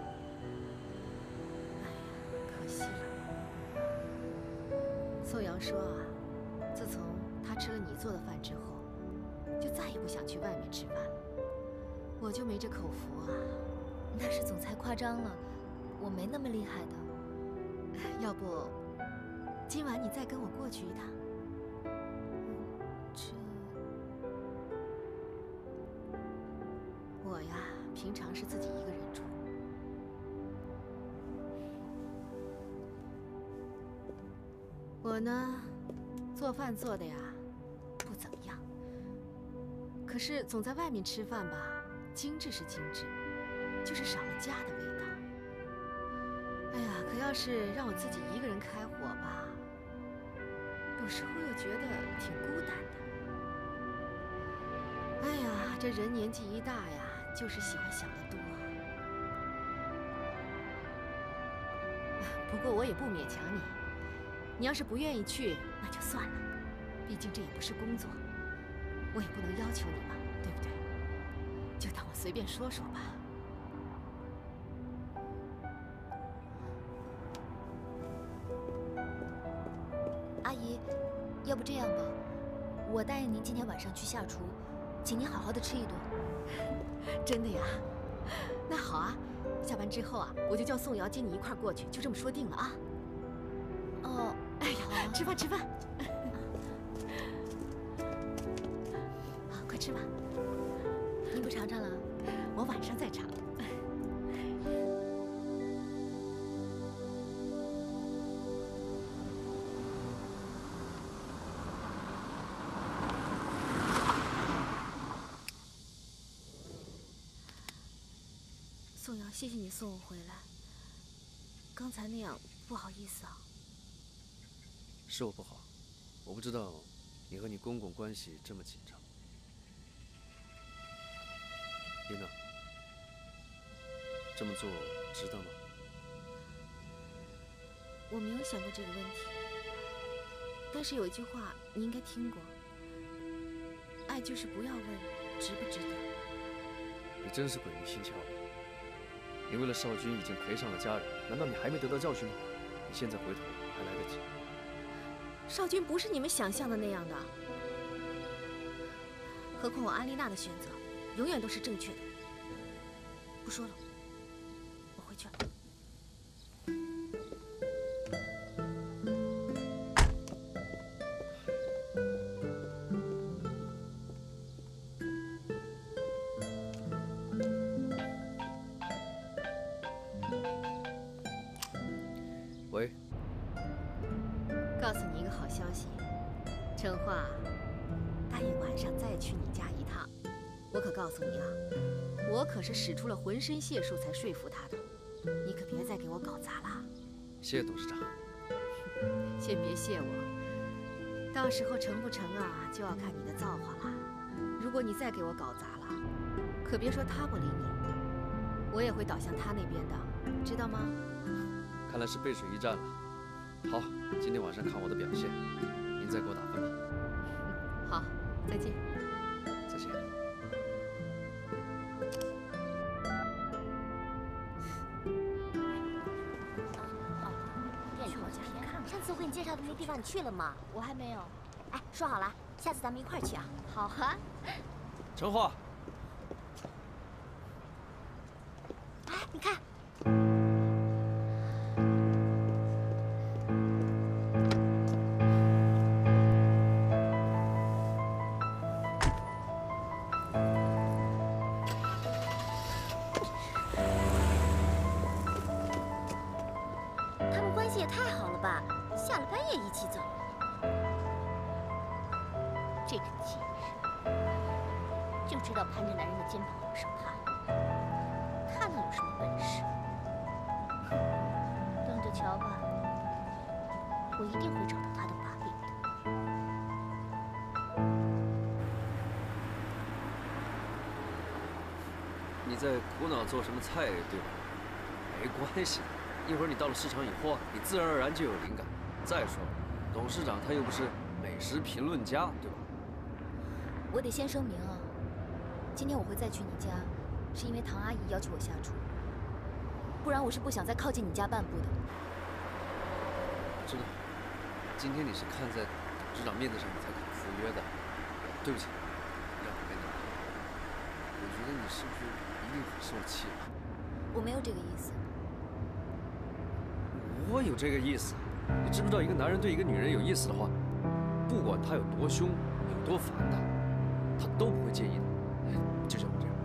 [SPEAKER 4] 哎呀，可惜了。宋瑶说啊，自从她吃了你做的饭之后，就再也不想去外面吃饭了。我就没这口福啊。
[SPEAKER 2] 那是总裁夸张了，我没那么厉害的。
[SPEAKER 4] 要不，今晚你再跟我过去一趟？我呀，平常是自己一个人住。我呢，做饭做的呀，不怎么样。可是总在外面吃饭吧，精致是精致，就是少了家的味道。哎呀，可要是让我自己一个人开火吧，有时候又觉得挺孤单的。哎呀，这人年纪一大呀，就是喜欢想得多。不过我也不勉强你，你要是不愿意去，那就算了，毕竟这也不是工作，我也不能要求你嘛，对不对？就当我随便说说吧。
[SPEAKER 2] 阿姨，要不这样吧，我答应您今天晚上去下厨，请您好好的吃一顿。
[SPEAKER 4] 真的呀？那好啊，下班之后啊，我就叫宋瑶接你一块儿过去，就这么说定了啊。
[SPEAKER 2] 哦，
[SPEAKER 4] 哎呀，
[SPEAKER 2] 好啊，
[SPEAKER 4] 吃饭吃饭。好，快吃吧。
[SPEAKER 2] 您不尝尝了？
[SPEAKER 4] 我晚上再尝。
[SPEAKER 1] 宋瑶，谢谢你送我回来。刚才那样不好意思啊。
[SPEAKER 5] 是我不好，我不知道你和你公公关系这么紧张。琳娜，这么做值得吗？
[SPEAKER 1] 我没有想过这个问题，但是有一句话你应该听过：爱就是不要问值不值得。
[SPEAKER 5] 你真是鬼迷心窍。你为了少君已经赔上了家人，难道你还没得到教训吗？你现在回头还来得及。
[SPEAKER 1] 少君不是你们想象的那样的，何况我安丽娜的选择永远都是正确的。不说了，我回去了。
[SPEAKER 5] 喂，
[SPEAKER 4] 告诉你一个好消息，陈化答应晚上再去你家一趟。我可告诉你啊，我可是使出了浑身解数才说服他的，你可别再给我搞砸了。
[SPEAKER 5] 谢谢董事长。
[SPEAKER 4] 先别谢我，到时候成不成啊，就要看你的造化了。如果你再给我搞砸了，可别说他不理你，我也会倒向他那边的，知道吗？
[SPEAKER 5] 看来是背水一战了。好，今天晚上看我的表现，您再给我打分吧。
[SPEAKER 4] 好，再见。
[SPEAKER 5] 再见。
[SPEAKER 1] 去我家里看看。上次我给你介绍的那地方，你去了吗？
[SPEAKER 2] 我还没有。
[SPEAKER 1] 哎，说好了，下次咱们一块儿去啊。
[SPEAKER 2] 好啊。
[SPEAKER 5] 陈化，
[SPEAKER 1] 你看。他们关系也太好了吧？下了班也一起走。这个贱人，就知道攀着男人的肩膀往上爬。他能有什么本事？等着瞧吧，我一定会找到他的把柄的。
[SPEAKER 5] 你在苦恼做什么菜，对吧？没关系的，一会儿你到了市场以后啊，你自然而然就有灵感。再说了，董事长他又不是美食评论家，对吧？
[SPEAKER 2] 我得先声明啊，今天我会再去你家，是因为唐阿姨要求我下厨，不然我是不想再靠近你家半步的。
[SPEAKER 5] 我知道，今天你是看在董事长面子上你才肯赴约的。对不起，让你为难了。我觉得你是不是一定很受气了？
[SPEAKER 2] 我没有这个意思。
[SPEAKER 5] 我有这个意思。你知不知道，一个男人对一个女人有意思的话，不管他有多凶，有多烦他，他都不会介意的。就像我这样。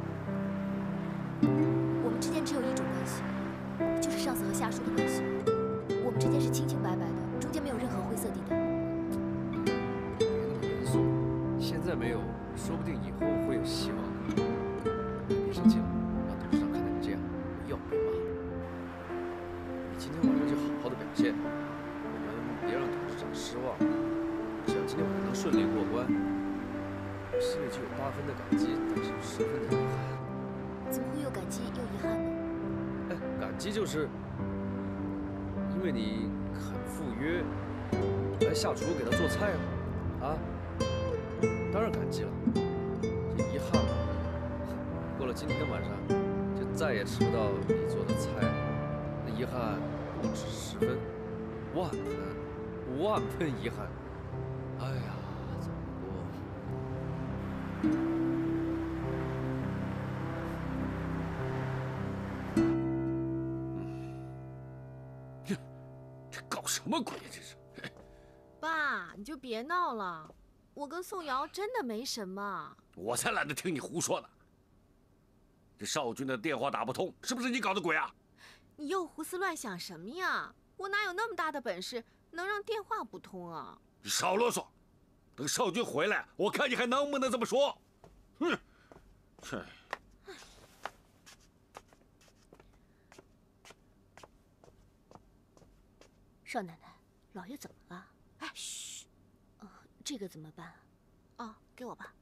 [SPEAKER 2] 我们之间只有一种关系，就是上司和下属的关系。我们之间是清清白白的，中间没有任何灰色地带。
[SPEAKER 5] 别那么严肃，现在没有，说不定以后会有希望的。别生气了，让董事长看到你这样，我要被骂。你今天晚上就好好的表现，我们别让董事长失望。只要今天晚上能顺利过关，我心里就有8分的感激，但是10分的遗憾。
[SPEAKER 2] 怎么会又感激又遗憾呢？
[SPEAKER 5] 哎，感激就是因为你肯赴约来下厨给他做菜啊，当然感激了。这遗憾嘛，过了今天晚上就再也吃不到你做的菜了，那遗憾不止10分，10000分，10000分遗憾。哎呀，怎么过？
[SPEAKER 6] 什么鬼呀？这是！
[SPEAKER 4] 爸，你就别闹了，我跟宋瑶真的没什么。
[SPEAKER 6] 我才懒得听你胡说呢。这少军的电话打不通，是不是你搞的鬼啊？
[SPEAKER 4] 你又胡思乱想什么呀？我哪有那么大的本事能让电话不通啊？
[SPEAKER 6] 你少啰嗦，等少军回来，我看你还能不能这么说。哼！切！
[SPEAKER 1] 少奶奶，老爷怎么了？哎，嘘，这个怎么办？哦，给我吧。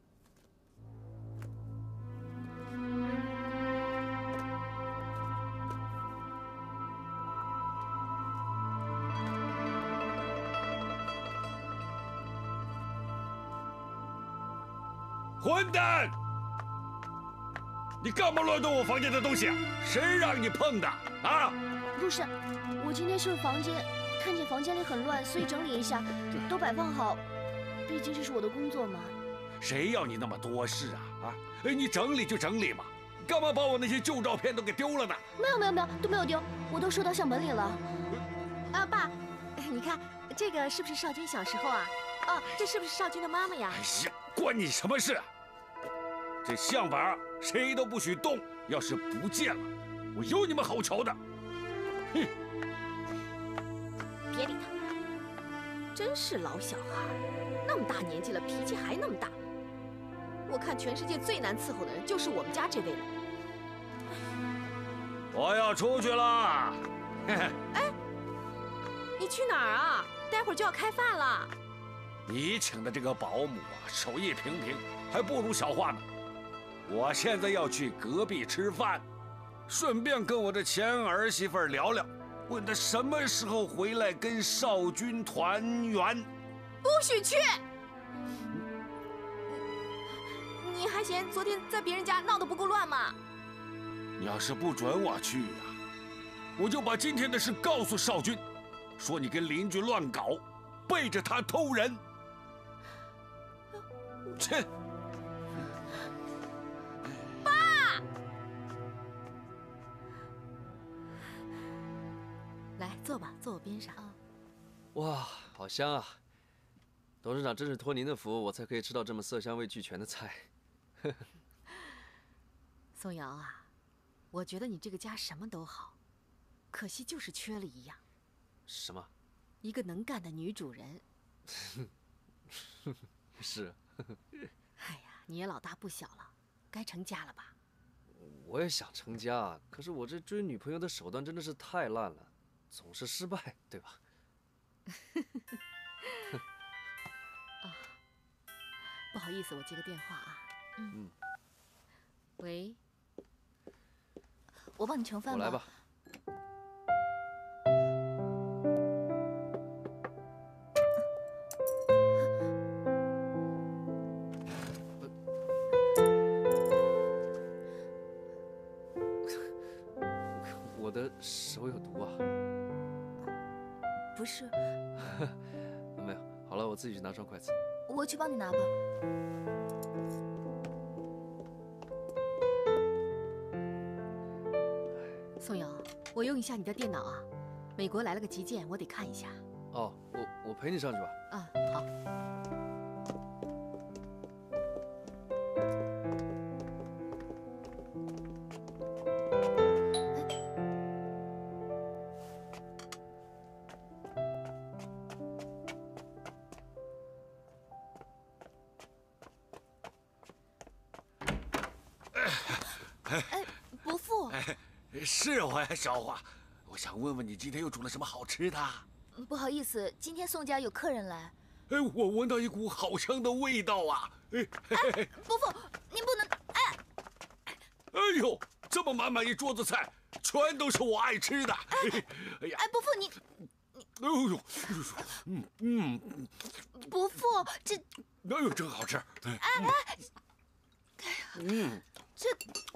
[SPEAKER 6] 混蛋！你干嘛乱动我房间的东西啊？谁让你碰的啊？
[SPEAKER 1] 不是，我今天收拾房间。看见房间里很乱，所以整理一下，都摆放好。毕竟这是我的工作嘛。
[SPEAKER 6] 谁要你那么多事啊？哎，你整理就整理嘛，干嘛把我那些旧照片都给丢了呢？
[SPEAKER 1] 没有，都没有丢，我都收到相本里了。
[SPEAKER 4] 爸，你看这个是不是少军小时候啊？哦，这是不是少军的妈妈呀？
[SPEAKER 6] 哎呀，关你什么事啊？这相本谁都不许动，要是不见了，我有你们好瞧的。哼！
[SPEAKER 1] 别理他，
[SPEAKER 4] 真是老小孩，那么大年纪了，脾气还那么大。我看全世界最难伺候的人就是我们家这位了。
[SPEAKER 6] 我要出去了。
[SPEAKER 4] 哎，你去哪儿啊？待会儿就要开饭了。
[SPEAKER 6] 你请的这个保姆啊，手艺平平，还不如小花呢。我现在要去隔壁吃饭，顺便跟我的前儿媳妇聊聊。问他什么时候回来跟少军团圆？
[SPEAKER 4] 不许去！你还嫌昨天在别人家闹得不够乱吗？
[SPEAKER 6] 你要是不准我去呀，我就把今天的事告诉少军，说你跟邻居乱搞，背着他偷人。切！
[SPEAKER 4] 爸！ 坐吧，坐我边上。啊。
[SPEAKER 5] 哇，好香啊！董事长真是托您的福，我才可以吃到这么色香味俱全的菜。
[SPEAKER 4] 宋瑶啊，我觉得你这个家什么都好，可惜就是缺了一样。
[SPEAKER 5] 什么？
[SPEAKER 4] 一个能干的女主人。
[SPEAKER 5] 是。
[SPEAKER 4] 哎呀，你也老大不小了，该成家了吧？
[SPEAKER 5] 我也想成家，可是我这追女朋友的手段真的是太烂了，总是失败，对吧？
[SPEAKER 4] 啊，不好意思，我接个电话啊。嗯。喂。
[SPEAKER 2] 我帮你盛饭吧。
[SPEAKER 5] 我来吧。我的手有毒啊？
[SPEAKER 2] 不是。
[SPEAKER 5] 没有，好了，我自己去拿双筷子。
[SPEAKER 2] 我去帮你拿吧。
[SPEAKER 4] 宋瑶，我用一下你的电脑啊，美国来了个急件，我得看一下。
[SPEAKER 5] 哦，我陪你上去吧。
[SPEAKER 4] 啊，好。
[SPEAKER 2] 伯父。
[SPEAKER 6] 是我呀，小花。我想问问你，今天又煮了什么好吃的？
[SPEAKER 2] 不好意思，今天宋家有客人来。
[SPEAKER 6] 我闻到一股好香的味道啊！
[SPEAKER 2] 伯父，您不能……
[SPEAKER 6] 哎呦，这么满满一桌子菜，全都是我爱吃的。哎呀，
[SPEAKER 2] 伯父你……
[SPEAKER 6] 哎呦，
[SPEAKER 2] 伯父，这……
[SPEAKER 6] 哎呦，真好吃！
[SPEAKER 2] 这……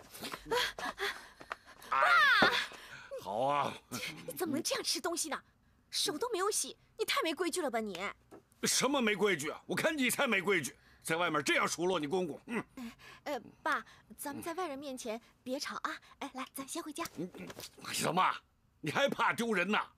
[SPEAKER 6] 好啊！
[SPEAKER 1] 你怎么能这样吃东西呢？手都没有洗，你太没规矩了吧你！
[SPEAKER 6] 什么没规矩啊？我看你才没规矩，在外面这样数落你公公。
[SPEAKER 1] 爸，咱们在外人面前别吵啊！哎，来，咱先回家。
[SPEAKER 6] 什么？你还怕丢人呐？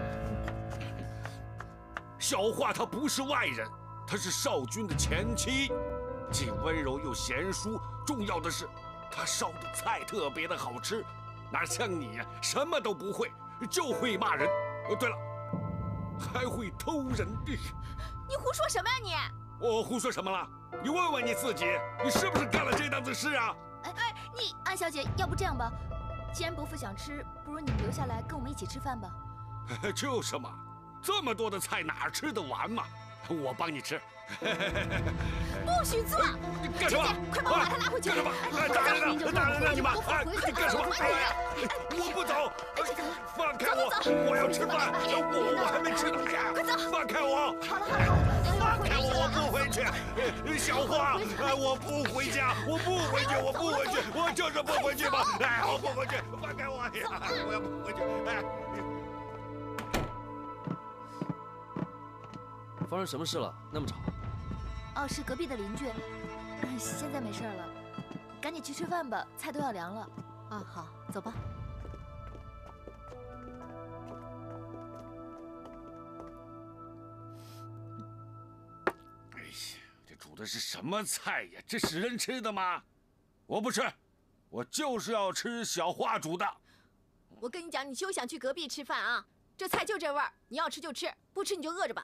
[SPEAKER 6] 小华她不是外人，她是少君的前妻，既温柔又贤淑，重要的是，她烧的菜特别的好吃，哪像你呀，什么都不会，就会骂人。对了，还会偷人。
[SPEAKER 1] 你胡说什么呀你？
[SPEAKER 6] 我胡说什么了？你问问你自己，你是不是干了这档子事啊？
[SPEAKER 2] 你安小姐，要不这样吧，既然伯父想吃，不如你们留下来跟我们一起吃饭吧。
[SPEAKER 6] 就是嘛，这么多的菜哪吃得完嘛？我帮你吃。
[SPEAKER 1] 不许做！
[SPEAKER 6] 干什么？
[SPEAKER 1] 快帮我把他拉回去！
[SPEAKER 6] 干什么？打人了！打人了！你们！你干什么？我不走！放开我！我要吃饭！我还没吃呢！
[SPEAKER 1] 快走！
[SPEAKER 6] 放开我！
[SPEAKER 1] 好了，
[SPEAKER 6] 放开我！我不回去！小花，我不回家！我不回去！我不回去！我就是不回去嘛！我不回去！放开我！我要不回去！
[SPEAKER 5] 发生什么事了？那么吵？
[SPEAKER 2] 哦，是隔壁的邻居。现在没事了，赶紧去吃饭吧，菜都要凉了。
[SPEAKER 4] 啊，好，走吧。
[SPEAKER 6] 哎呀，这煮的是什么菜呀？这是人吃的吗？我不吃，我就是要吃小花煮的。
[SPEAKER 1] 我跟你讲，你休想去隔壁吃饭啊！这菜就这味儿，你要吃就吃，不吃你就饿着吧。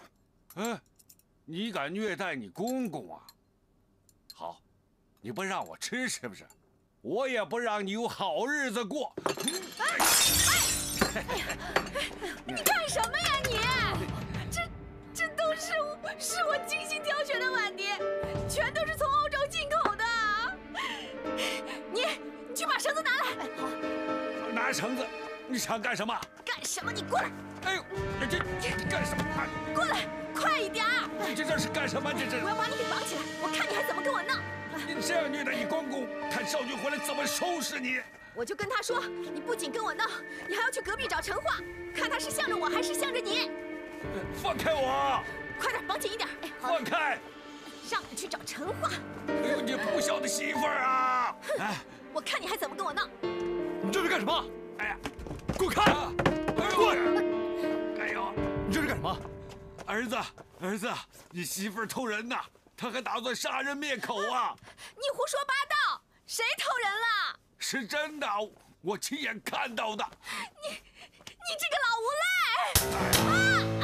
[SPEAKER 6] 你敢虐待你公公啊？好，你不让我吃是不是？我也不让你有好日子过。
[SPEAKER 1] 你干什么呀你？这都是我精心挑选的碗碟，全都是从欧洲进口的。你去把绳子拿来。好。
[SPEAKER 6] 拿绳子？你想干什么？
[SPEAKER 1] 干什么？你过来！
[SPEAKER 6] 哎呦，这干什么？
[SPEAKER 1] 过来，快一点！
[SPEAKER 6] 这是干什么？这是！
[SPEAKER 1] 我要把你给绑起来，我看你还怎么跟我闹！
[SPEAKER 6] 你这样虐待你公公，看少君回来怎么收拾你！
[SPEAKER 1] 我就跟他说，你不仅跟我闹，你还要去隔壁找陈化，看他是向着我还是向着你。
[SPEAKER 6] 放开我！
[SPEAKER 1] 快点，绑紧一点！哎，好。
[SPEAKER 6] 放开！
[SPEAKER 1] 让你去找陈化。
[SPEAKER 6] 哎呦，你不孝的媳妇儿啊！
[SPEAKER 1] 哼，我看你还怎么跟我闹！
[SPEAKER 6] 你这是干什么？哎呀，滚开！哎呦！ 儿子，儿子，你媳妇儿偷人呐！她还打算杀人灭口啊！
[SPEAKER 2] 你胡说八道！谁偷人了？
[SPEAKER 6] 是真的，我亲眼看到的。
[SPEAKER 2] 你这个老无赖！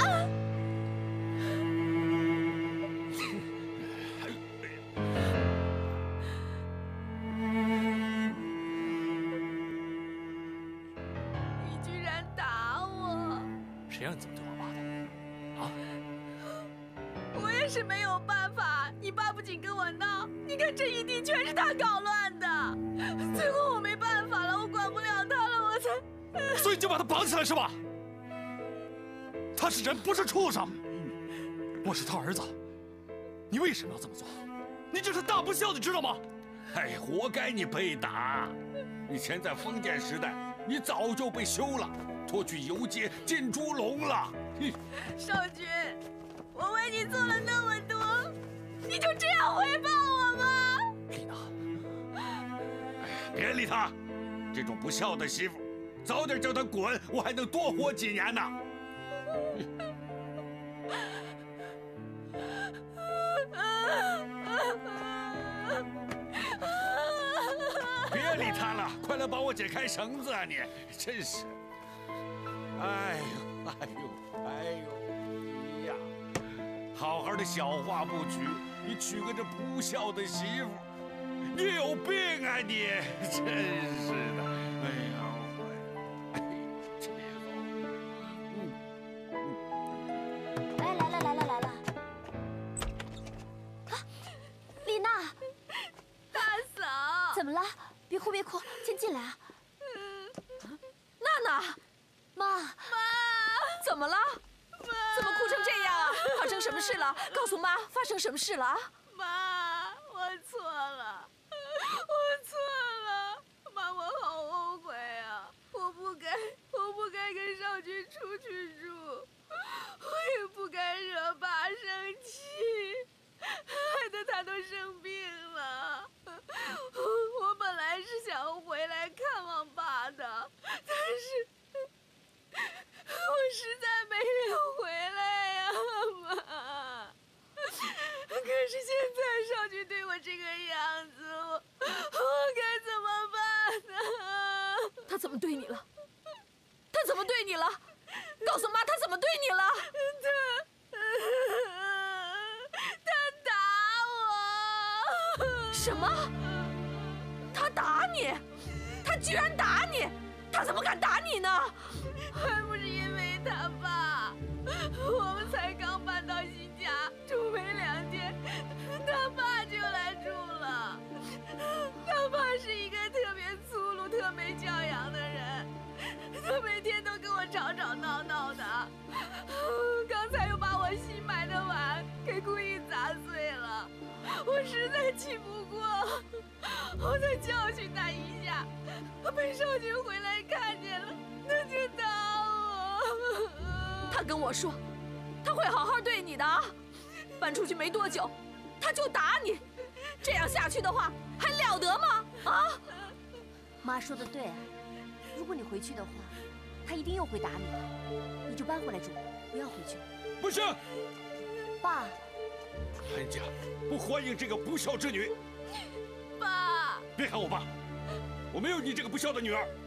[SPEAKER 2] 你居然打我！
[SPEAKER 3] 谁让你这么对我爸的？啊？
[SPEAKER 2] 我也是没有办法。你爸不仅跟我闹，你看这一地全是他搞乱的。最后我没办法了，我管不了他了，我才……
[SPEAKER 3] 所以你就把他绑起来是吧？他是人，不是畜生。我是他儿子，你为什么要这么做？你这是大不孝，你知道吗？
[SPEAKER 6] 哎，活该你被打！以前在封建时代，你早就被休了，拖去游街进猪笼了。
[SPEAKER 2] 少君，我为你做了那么多，你就这样回报我吗？
[SPEAKER 3] 丽娜，
[SPEAKER 6] 别理他，这种不孝的媳妇，早点叫他滚，我还能多活几年呢。别理他了，快来帮我解开绳子啊！你真是，哎呦哎呦哎呦呀！好好的小话不娶，你娶个这不孝的媳妇，你有病啊你！真是的，哎呀，这
[SPEAKER 1] 来了！啊，丽娜，
[SPEAKER 2] 大嫂，
[SPEAKER 1] 怎么了？别哭，先进来啊！
[SPEAKER 2] 娜娜，
[SPEAKER 1] 妈，
[SPEAKER 2] 怎么了？怎么哭成这样啊？发生什么事了？告诉妈，发生什么事了啊？妈，我错了，妈，我好后悔啊！我不该跟少君出去住，我也不该惹爸生气，害得他都生病了。我本来是想回来看望爸的，但是我实在没脸回来呀，妈。可是现在少君对我这个样子，我该怎么办呢？他怎么对你了？告诉妈，他怎么对你了？他打我！什么？他打你？他居然打你？他怎么敢打你呢？还不是因为他爸，我们才刚搬到新家，住没2天，他爸就来住了。他爸是一个特别粗鲁、特没教养的人，他每天都跟我吵吵闹闹的。刚才又把我新买的碗给故意砸碎了，我实在气不过，我才教训他一下。被少君回来看见了，他就打我。他跟我说，他会好好对你的啊。搬出去没多久，他就打你，这样下去的话，还了得吗？啊！
[SPEAKER 1] 妈说的对，如果你回去的话，他一定又会打你的，你就搬回来住，不要回去。
[SPEAKER 6] 不行，
[SPEAKER 1] 爸，
[SPEAKER 6] 韩家不欢迎这个不孝之女。
[SPEAKER 2] 爸，
[SPEAKER 6] 别喊我爸，我没有你这个不孝的女儿。